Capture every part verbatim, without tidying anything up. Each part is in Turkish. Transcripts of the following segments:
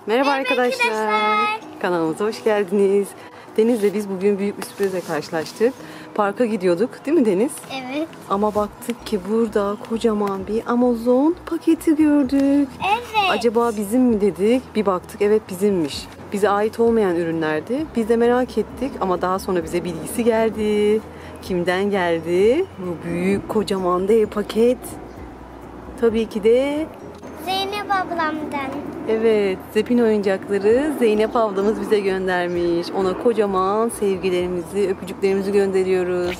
Merhaba, Merhaba arkadaşlar. arkadaşlar. Kanalımıza hoş geldiniz. Deniz'le biz bugün büyük bir sürprizle karşılaştık. Parka gidiyorduk, değil mi Deniz? Evet. Ama baktık ki burada kocaman bir Amazon paketi gördük. Evet. Acaba bizim mi dedik? Bir baktık, evet bizimmiş. Bize ait olmayan ürünlerdi. Biz de merak ettik ama daha sonra bize bilgisi geldi. Kimden geldi? Bu büyük kocaman dev paket. Tabii ki de Zeynep ablamdan. evet, Zepin oyuncakları Zeynep ablamız bize göndermiş. Ona kocaman sevgilerimizi, öpücüklerimizi gönderiyoruz.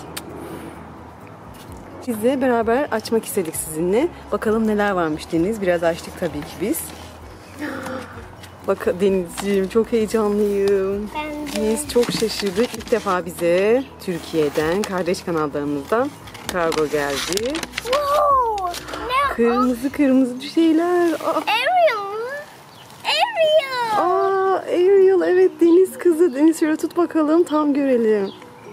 Biz de beraber açmak istedik sizinle. Bakalım neler varmış Deniz. Biraz açtık tabii ki biz. Bak Denizciğim, çok heyecanlıyım. Ben de. Biz çok şaşırdık. İlk defa bize Türkiye'den, kardeş kanallarımızdan kargo geldi. Wow. Ne o? Kırmızı kırmızı şeyler. Aa. Ariel mı? Ariel. Aa, Ariel, evet, deniz kızı. Deniz, şöyle tut bakalım, tam görelim.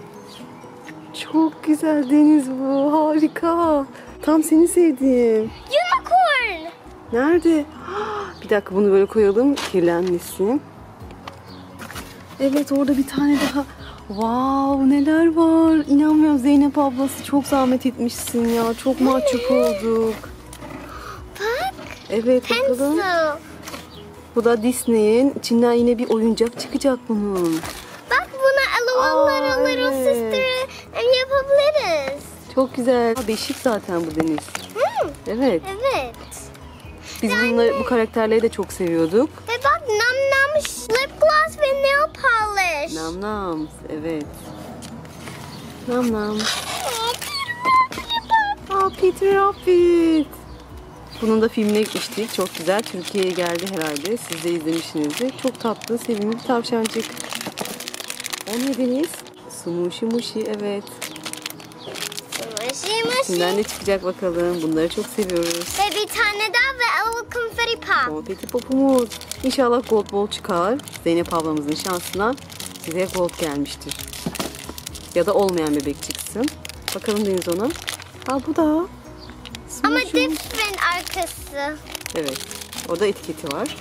Çok güzel Deniz bu, harika. Tam seni sevdiğim. Unicorn. Nerede? Bir dakika, bunu böyle koyalım, kirlenmesin. Evet, orada bir tane daha. Wow, neler var. İnanmıyorum, Zeynep ablası, çok zahmet etmişsin ya. Çok mahcup olduk. Bak. Evet, bakalım. Pencil. Bu da Disney'in. İçinden yine bir oyuncak çıkacak bunun. Bak buna Little Aa, Little evet. Sister yapabiliriz. Çok güzel. Beşik zaten bu Deniz. Hmm. Evet. Evet. Biz bunları, bu karakterleri de çok seviyorduk. Ve bak nam nam lip gloss ve nail polish. Nam nam. Evet. Nam nam. Aa, bir Aa, Peter Rabbit. Bunun da filmine gitmiştik. Çok güzel. Türkiye'ye geldi herhalde. Siz de izlemişsinizdir. Çok tatlı, sevimli bir tavşancık. O ne Deniz? Sumushi Mushi, evet. Mushy mushy. Şimdiden ne çıkacak bakalım. Bunları çok seviyoruz. Ve bir tane daha ve Elva Confetti Pop. O Petit Pop'umuz. İnşallah Gold Ball çıkar. Zeynep ablamızın şansına size Gold gelmiştir. Ya da olmayan bebek çıksın. Bakalım Deniz ona. Ha, bu da. Ama Smush'un- different arkası. Evet. Orada etiketi var.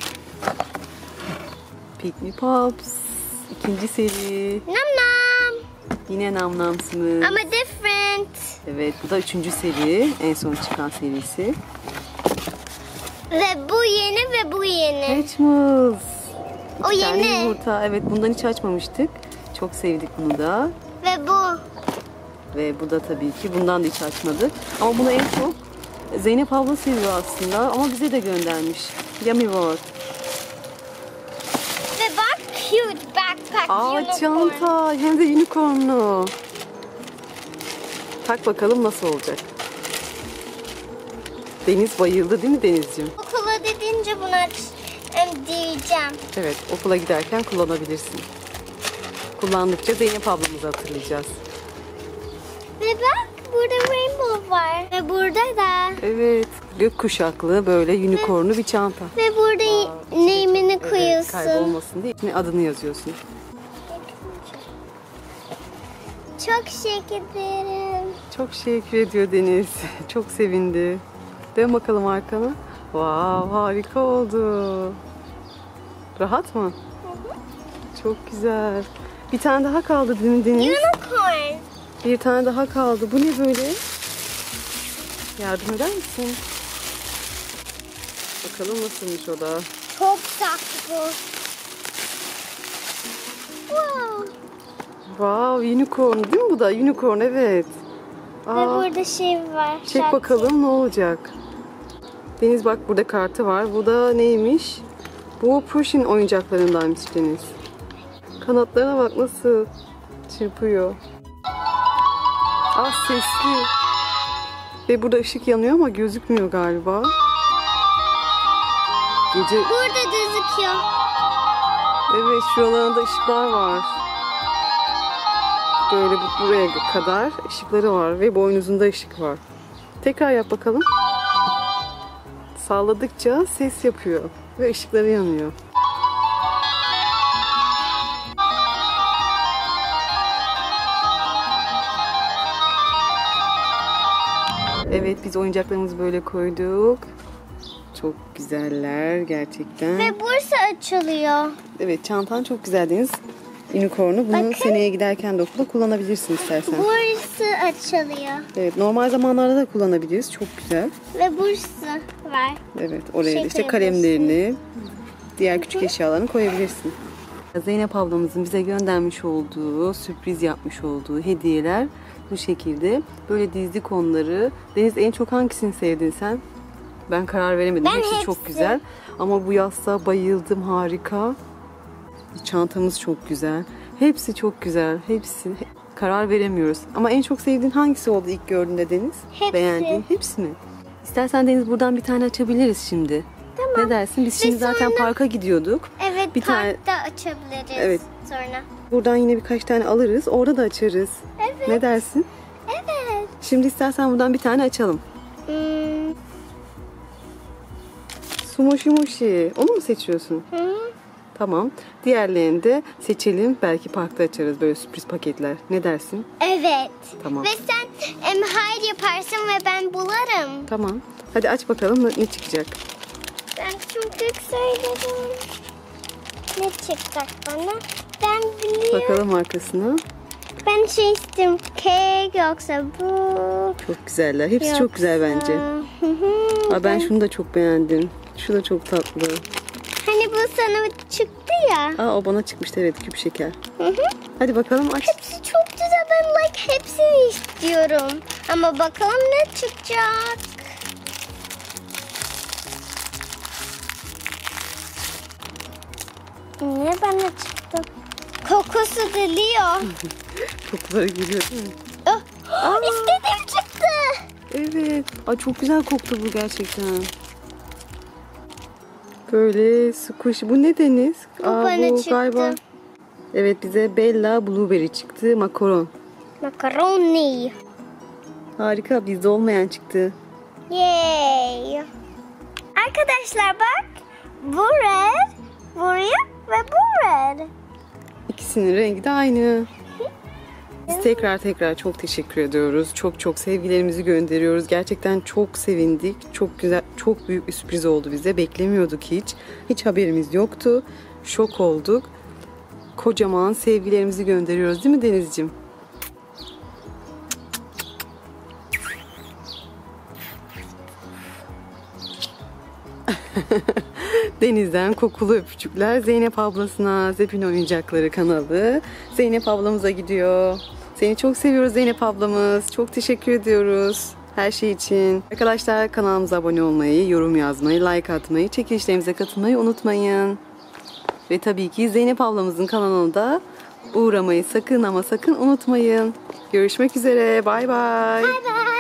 Pick Me Pops. İkinci seri. Nam nam. Yine Nam Nams'ımız. Ama different. Evet, bu da üçüncü seri. En son çıkan serisi. Ve bu yeni ve bu yeni. Hatchimals. O İki tane yeni. yumurta. Evet, bundan hiç açmamıştık. Çok sevdik bunu da. Ve bu. Ve bu da tabii ki. Bundan da hiç açmadık. Ama bunu en çok Zeynep abla seviyor aslında. Ama bize de göndermiş. Yummy World. Ve bak cute backpack Aa, unicorn. çanta. Hem de unicornlu. Tak bakalım nasıl olacak. Deniz bayıldı değil mi Denizciğim? Okula dedince bunu aç em, diyeceğim. Evet, okula giderken kullanabilirsin. Kullandıkça Zeynep ablamızı hatırlayacağız. Ve bak burada rainbow var. Ve burada da. Evet, gökkuşaklı böyle unicornlu bir çanta. Ve burada name'ini Evet, koyuyorsun. kaybolmasın diye içine adını yazıyorsun. Çok teşekkür ederim. Çok teşekkür ediyor Deniz. Çok sevindi. Dön bakalım arkana. Wow, harika oldu. Rahat mı? Çok güzel. Bir tane daha kaldı değil mi Deniz? Unicorn. Bir tane daha kaldı. Bu ne böyle? Yardım eder misin? Bakalım nasılmış o da. Çok tatlı. Wow. Wow, unicorn değil mi bu da? Unicorn, evet. Ve Aa, burada şey var. çek şarkı. bakalım ne olacak. Deniz bak, burada kartı var. Bu da neymiş? Bu Push'in oyuncaklarındanmış Deniz. Kanatlarına bak nasıl çırpıyor. Az sesli. Ve burada ışık yanıyor ama gözükmüyor galiba. Gece, Burada gözüküyor. evet, şuralarında ışıklar var. Böyle bu- buraya kadar ışıkları var ve boynuzunda ışık var. Tekrar yap bakalım. Salladıkça ses yapıyor ve ışıkları yanıyor. Evet, biz oyuncaklarımızı böyle koyduk. Çok güzeller gerçekten. Ve burası açılıyor. Evet, çantan çok güzel Deniz. Unicorn'u bunu Bakın. seneye giderken de okulda kullanabilirsin istersen. Burası açılıyor. Evet, normal zamanlarda da kullanabiliriz. Çok güzel. Ve burası var. Evet, oraya da Şey işte koyabilirsin. kalemlerini, diğer küçük eşyalarını koyabilirsin. Zeynep ablamızın bize göndermiş olduğu, sürpriz yapmış olduğu hediyeler bu şekilde. Böyle dizdik onları. Deniz, en çok hangisini sevdin sen? Ben karar veremedim. Ben hepsi, hepsi. çok güzel. Ama bu yastığa bayıldım, harika. Çantamız çok güzel. Hepsi çok güzel. Hepsi. Karar veremiyoruz. Ama en çok sevdiğin hangisi oldu ilk gördüğünde Deniz? Hepsi. Beğendiğin hepsi mi? İstersen Deniz buradan bir tane açabiliriz şimdi. Tamam. Ne dersin? Biz şimdi zaten sonra- parka gidiyorduk. Evet, Bir tane- parkta açabiliriz Evet. sonra. Buradan yine birkaç tane alırız. Orada da açarız. Evet. Ne dersin? Evet. Şimdi istersen buradan bir tane açalım. Hmm. Sumoshi Moshi. Onu mu seçiyorsun? Hı. Tamam. Diğerlerini de seçelim. Belki parkta açarız böyle sürpriz paketler. Ne dersin? Evet. Tamam. Ve sen em, hayır yaparsın ve ben bularım. Tamam. Hadi aç bakalım ne çıkacak. Ben çünkü söyledim. Ne çıkacak bana? Ben biliyorum. Bakalım arkasına. Ben şey istiyorum. Kek yoksa bu. Çok güzeller. Hepsi çok güzel bence. Hı hı. Aa, ben şunu da çok beğendim. Şu da çok tatlı. Hani bu sana çıktı ya. Aa, o bana çıkmıştı, evet, küp şeker. Hı hı. Hadi bakalım aç. Hepsi çok güzel. Ben like hepsini istiyorum. Ama bakalım ne çıkacak. Ne bana çıktı? Kokusu deliyor. Kokuları geliyor. Oh, oh, istediğim çıktı. Evet. Aa, çok güzel koktu bu gerçekten. Böyle squishy. Bu ne Deniz? Bu bana çıktı. Galiba. Evet, bize Bella Blueberry çıktı. Makaron. Makaroni. Harika. Bizde olmayan çıktı. Yay. Arkadaşlar bak. Bu red, buraya ve bu red. İkisinin rengi de aynı. Biz tekrar tekrar çok teşekkür ediyoruz. Çok çok sevgilerimizi gönderiyoruz. Gerçekten çok sevindik. Çok güzel, çok büyük bir sürpriz oldu bize. Beklemiyorduk hiç. Hiç haberimiz yoktu. Şok olduk. Kocaman sevgilerimizi gönderiyoruz, değil mi Denizciğim? Deniz'den kokulu öpücükler Zeynep ablasına. Zepin Oyuncakları kanalı Zeynep ablamıza gidiyor. Seni çok seviyoruz Zeynep ablamız. Çok teşekkür ediyoruz her şey için. Arkadaşlar, kanalımıza abone olmayı, yorum yazmayı, like atmayı, çekilişlerimize katılmayı unutmayın. Ve tabii ki Zeynep ablamızın kanalına da uğramayı sakın ama sakın unutmayın. Görüşmek üzere. Bay bay. Bye bye.